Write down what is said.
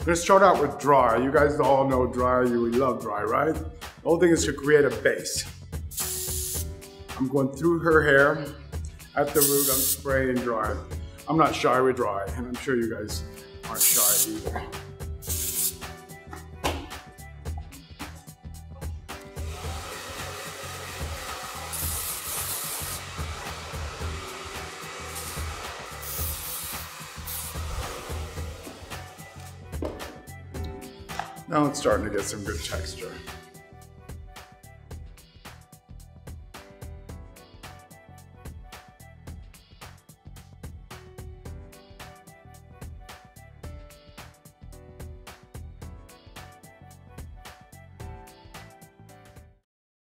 gonna start out with dry. You guys all know dry, you love dry, right? The whole thing is to create a base. I'm going through her hair. At the root, I'm spraying dry. I'm not shy with dry, and I'm sure you guys aren't shy either. Now it's starting to get some good texture.